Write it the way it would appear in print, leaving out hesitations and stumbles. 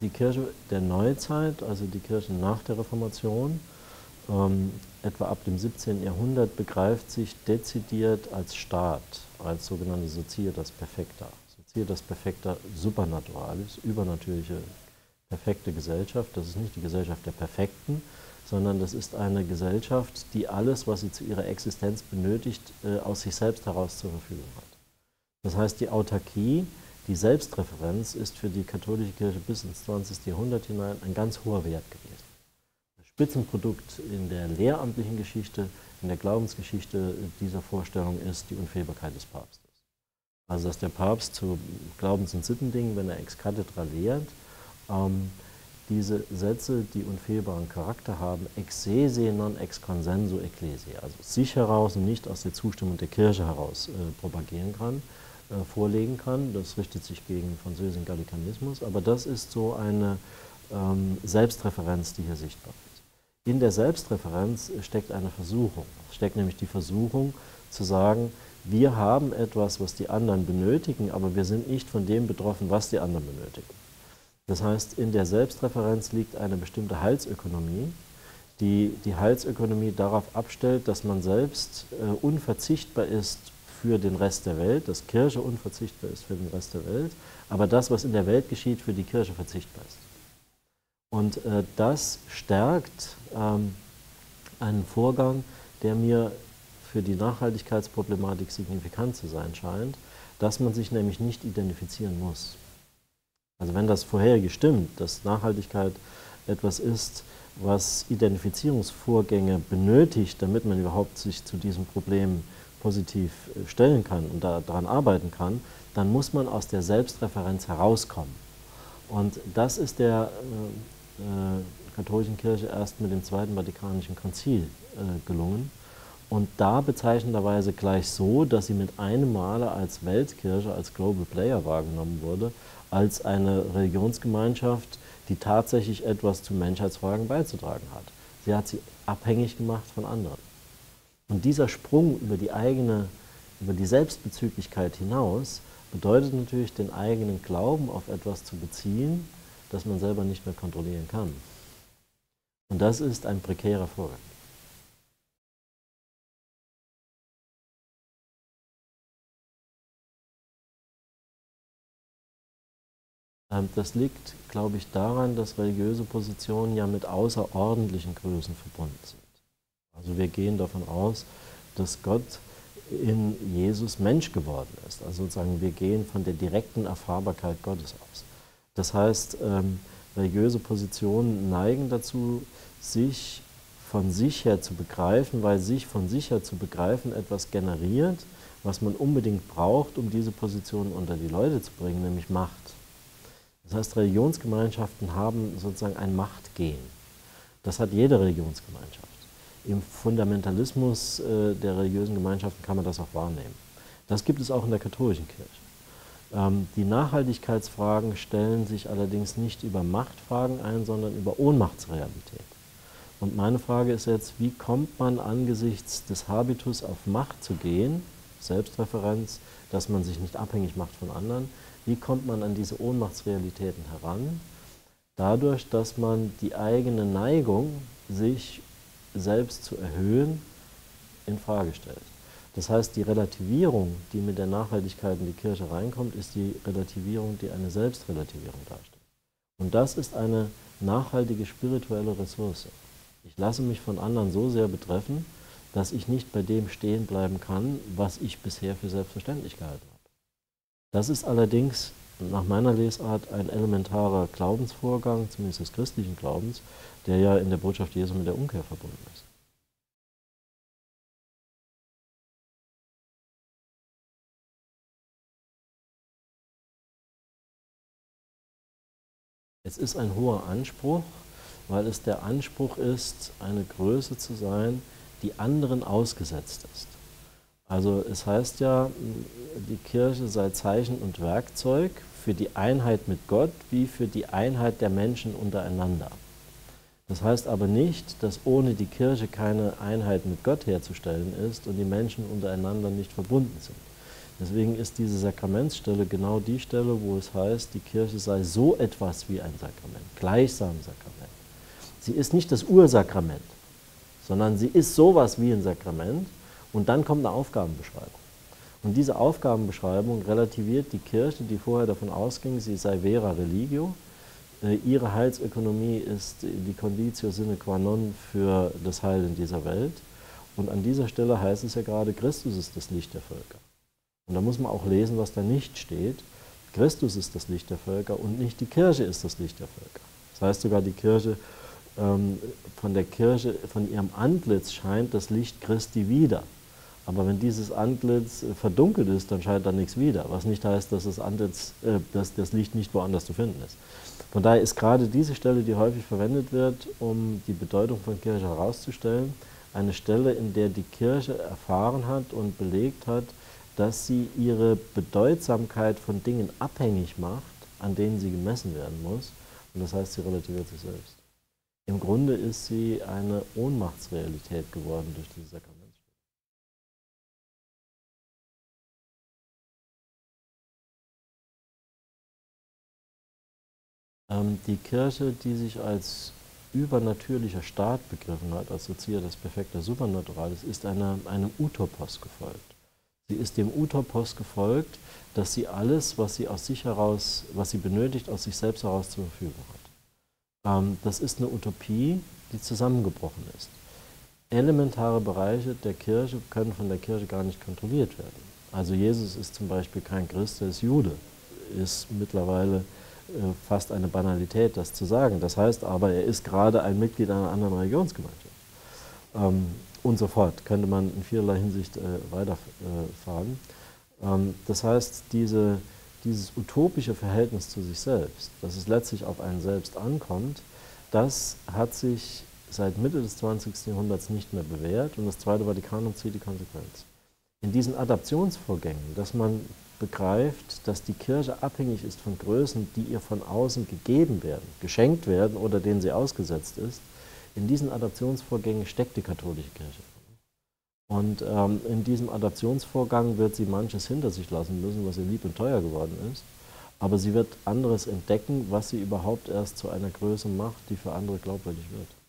Die Kirche der Neuzeit, also die Kirche nach der Reformation, etwa ab dem 17. Jahrhundert, begreift sich dezidiert als Staat, als sogenannte Societas Perfecta. Societas Perfecta Supernaturalis, übernatürliche, perfekte Gesellschaft. Das ist nicht die Gesellschaft der Perfekten, sondern das ist eine Gesellschaft, die alles, was sie zu ihrer Existenz benötigt, aus sich selbst heraus zur Verfügung hat. Das heißt, die Autarkie, die Selbstreferenz ist für die katholische Kirche bis ins 20. Jahrhundert hinein ein ganz hoher Wert gewesen. Das Spitzenprodukt in der lehramtlichen Geschichte, in der Glaubensgeschichte dieser Vorstellung ist die Unfehlbarkeit des Papstes. Also dass der Papst zu Glaubens- und Sittendingen, wenn er ex cathedra lehrt, diese Sätze, die unfehlbaren Charakter haben, ex se se non ex consenso ecclesiae, also sich heraus und nicht aus der Zustimmung der Kirche heraus propagieren kann, vorlegen kann. Das richtet sich gegen französischen Gallikanismus, aber das ist so eine Selbstreferenz, die hier sichtbar ist. In der Selbstreferenz steckt eine Versuchung. Es steckt nämlich die Versuchung zu sagen, wir haben etwas, was die anderen benötigen, aber wir sind nicht von dem betroffen, was die anderen benötigen. Das heißt, in der Selbstreferenz liegt eine bestimmte Heilsökonomie, die Heilsökonomie darauf abstellt, dass man selbst unverzichtbar ist für den Rest der Welt, dass Kirche unverzichtbar ist für den Rest der Welt, aber das, was in der Welt geschieht, für die Kirche verzichtbar ist. Und das stärkt einen Vorgang, der mir für die Nachhaltigkeitsproblematik signifikant zu sein scheint, dass man sich nämlich nicht identifizieren muss. Also wenn das vorherige stimmt, dass Nachhaltigkeit etwas ist, was Identifizierungsvorgänge benötigt, damit man überhaupt sich zu diesem Problem positiv stellen kann und daran arbeiten kann, dann muss man aus der Selbstreferenz herauskommen. Und das ist der katholischen Kirche erst mit dem Zweiten Vatikanischen Konzil gelungen. Und da bezeichnenderweise gleich so, dass sie mit einem Male als Weltkirche, als Global Player wahrgenommen wurde, als eine Religionsgemeinschaft, die tatsächlich etwas zu Menschheitsfragen beizutragen hat. Sie hat sie abhängig gemacht von anderen. Und dieser Sprung über die Selbstbezüglichkeit hinaus bedeutet natürlich, den eigenen Glauben auf etwas zu beziehen, das man selber nicht mehr kontrollieren kann. Und das ist ein prekärer Vorgang. Das liegt, glaube ich, daran, dass religiöse Positionen ja mit außerordentlichen Größen verbunden sind. Also wir gehen davon aus, dass Gott in Jesus Mensch geworden ist. Also sozusagen wir gehen von der direkten Erfahrbarkeit Gottes aus. Das heißt, religiöse Positionen neigen dazu, sich von sich her zu begreifen, weil sich von sich her zu begreifen etwas generiert, was man unbedingt braucht, um diese Position unter die Leute zu bringen, nämlich Macht. Das heißt, Religionsgemeinschaften haben sozusagen ein Machtgen. Das hat jede Religionsgemeinschaft. Im Fundamentalismus der religiösen Gemeinschaften kann man das auch wahrnehmen. Das gibt es auch in der katholischen Kirche. Die Nachhaltigkeitsfragen stellen sich allerdings nicht über Machtfragen ein, sondern über Ohnmachtsrealität. Und meine Frage ist jetzt, wie kommt man angesichts des Habitus auf Macht zu gehen, Selbstreferenz, dass man sich nicht abhängig macht von anderen, wie kommt man an diese Ohnmachtsrealitäten heran? Dadurch, dass man die eigene Neigung, sich selbst zu erhöhen, in Frage stellt. Das heißt, die Relativierung, die mit der Nachhaltigkeit in die Kirche reinkommt, ist die Relativierung, die eine Selbstrelativierung darstellt. Und das ist eine nachhaltige spirituelle Ressource. Ich lasse mich von anderen so sehr betreffen, dass ich nicht bei dem stehen bleiben kann, was ich bisher für selbstverständlich gehalten habe. Das ist allerdings nach meiner Lesart ein elementarer Glaubensvorgang, zumindest des christlichen Glaubens, der ja in der Botschaft Jesu mit der Umkehr verbunden ist. Es ist ein hoher Anspruch, weil es der Anspruch ist, eine Größe zu sein, die anderen ausgesetzt ist. Also es heißt ja, die Kirche sei Zeichen und Werkzeug für die Einheit mit Gott wie für die Einheit der Menschen untereinander. Das heißt aber nicht, dass ohne die Kirche keine Einheit mit Gott herzustellen ist und die Menschen untereinander nicht verbunden sind. Deswegen ist diese Sakramentsstelle genau die Stelle, wo es heißt, die Kirche sei so etwas wie ein Sakrament, gleichsam Sakrament. Sie ist nicht das Ursakrament, sondern sie ist sowas wie ein Sakrament und dann kommt eine Aufgabenbeschreibung. Und diese Aufgabenbeschreibung relativiert die Kirche, die vorher davon ausging, sie sei vera religio. Ihre Heilsökonomie ist die Conditio sine qua non für das Heil in dieser Welt. Und an dieser Stelle heißt es ja gerade, Christus ist das Licht der Völker. Und da muss man auch lesen, was da nicht steht. Christus ist das Licht der Völker und nicht die Kirche ist das Licht der Völker. Das heißt sogar, die Kirche, von ihrem Antlitz scheint das Licht Christi wieder. Aber wenn dieses Antlitz verdunkelt ist, dann scheint da nichts wieder, was nicht heißt, dass das Licht nicht woanders zu finden ist. Von daher ist gerade diese Stelle, die häufig verwendet wird, um die Bedeutung von Kirche herauszustellen, eine Stelle, in der die Kirche erfahren hat und belegt hat, dass sie ihre Bedeutsamkeit von Dingen abhängig macht, an denen sie gemessen werden muss. Und das heißt, sie relativiert sich selbst. Im Grunde ist sie eine Ohnmachtsrealität geworden durch diese Sakramentsstelle. Die Kirche, die sich als übernatürlicher Staat begriffen hat, als Socia des Perfecta Supernaturalis, ist einem Utopos gefolgt. Sie ist dem Utopos gefolgt, dass sie alles, was sie aus sich heraus, was sie benötigt, aus sich selbst heraus zur Verfügung hat. Das ist eine Utopie, die zusammengebrochen ist. Elementare Bereiche der Kirche können von der Kirche gar nicht kontrolliert werden. Also Jesus ist zum Beispiel kein Christ, er ist Jude. Ist mittlerweile fast eine Banalität, das zu sagen. Das heißt aber, er ist gerade ein Mitglied einer anderen Religionsgemeinschaft. Und so fort, könnte man in vielerlei Hinsicht weiterfahren. Das heißt, dieses utopische Verhältnis zu sich selbst, dass es letztlich auf einen selbst ankommt, das hat sich seit Mitte des 20. Jahrhunderts nicht mehr bewährt und das Zweite Vatikanum zieht die Konsequenz. In diesen Adaptionsvorgängen, dass man begreift, dass die Kirche abhängig ist von Größen, die ihr von außen gegeben werden, geschenkt werden oder denen sie ausgesetzt ist, in diesen Adaptionsvorgängen steckt die katholische Kirche. Und in diesem Adaptionsvorgang wird sie manches hinter sich lassen müssen, was ihr lieb und teuer geworden ist, aber sie wird anderes entdecken, was sie überhaupt erst zu einer Größe macht, die für andere glaubwürdig wird.